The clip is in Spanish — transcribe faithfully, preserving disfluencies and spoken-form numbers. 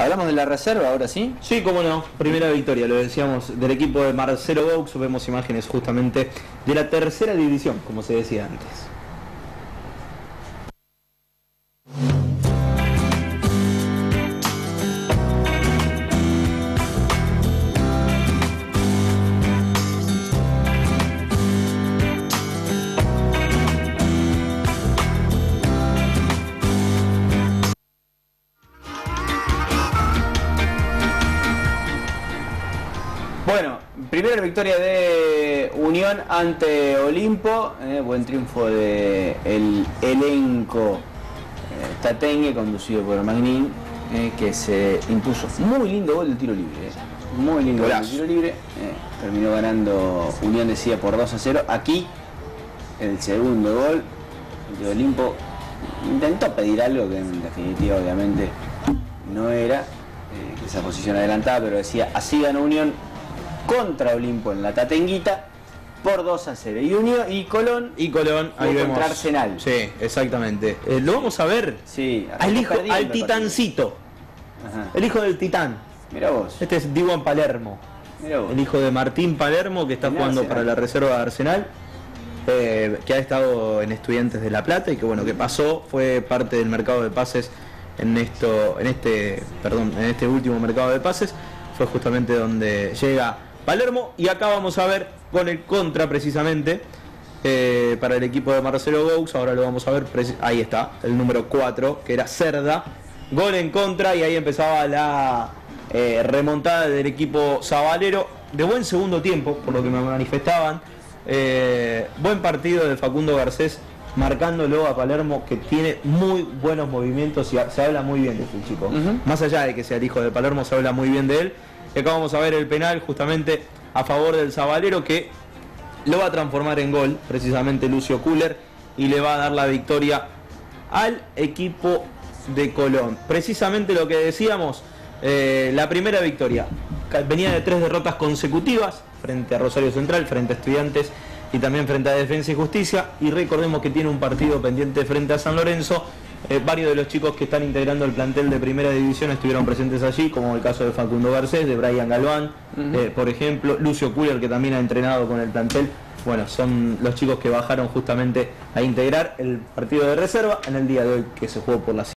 ¿Hablamos de la reserva ahora sí? Sí, cómo no. Primera victoria, lo decíamos, del equipo de Marcelo Gaux. Vemos imágenes justamente de la tercera división, como se decía antes. Bueno, primera victoria de Unión ante Olimpo, eh, buen triunfo del de elenco eh, tatengue conducido por Magnin, eh, que se impuso. Muy lindo gol del tiro libre, eh. muy lindo gol del tiro libre, eh, terminó ganando Unión, decía, por dos a cero. Aquí el segundo gol de Olimpo intentó pedir algo que en definitiva obviamente no era, eh, que esa posición adelantada, pero decía, así ganó Unión contra Olimpo en la Tatenguita por dos a cero. Y Unión y Colón y Colón ahí contra vemos Arsenal. Sí, exactamente. Eh, lo vamos a ver. Sí, al hijo, al titancito. Ajá. El hijo del titán. Mira vos. Este es Diwan Palermo. Mirá vos. El hijo de Martín Palermo, que está En jugando Arsenal. para la reserva de Arsenal. Eh, que ha estado en Estudiantes de La Plata y que bueno, que pasó, fue parte del mercado de pases en esto, en este, perdón, en este último mercado de pases. Fue justamente donde llega Palermo, y acá vamos a ver con el contra precisamente eh, para el equipo de Marcelo Gaux. Ahora lo vamos a ver, ahí está el número cuatro, que era Cerda, gol en contra, y ahí empezaba la eh, remontada del equipo sabalero, de buen segundo tiempo, por lo que me manifestaban. Eh, buen partido de Facundo Garcés, marcándolo a Palermo, que tiene muy buenos movimientos y se habla muy bien de este chico. Uh-huh. Más allá de que sea el hijo de Palermo, se habla muy bien de él. Y acá vamos a ver el penal justamente a favor del sabalero, que lo va a transformar en gol precisamente Lucio Kuller, y le va a dar la victoria al equipo de Colón. Precisamente lo que decíamos, eh, la primera victoria venía de tres derrotas consecutivas frente a Rosario Central, frente a Estudiantes y también frente a Defensa y Justicia, y recordemos que tiene un partido pendiente frente a San Lorenzo. Eh, varios de los chicos que están integrando el plantel de primera división estuvieron presentes allí, como el caso de Facundo Garcés, de Brian Galván, uh-huh. eh, por ejemplo, Lucio Kuller, que también ha entrenado con el plantel. Bueno, son los chicos que bajaron justamente a integrar el partido de reserva en el día de hoy, que se jugó por la